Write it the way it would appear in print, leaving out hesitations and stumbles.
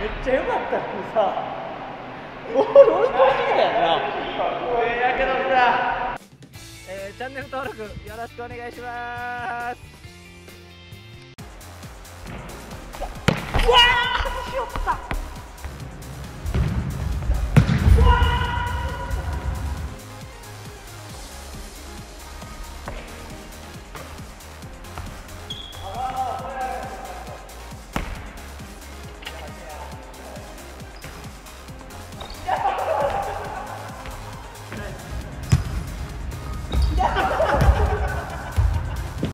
っちゃ良かったのにさ、ボール追い込みすぎだよな。やけどした。チャンネル登録よろしくお願いします。うわー、しよった。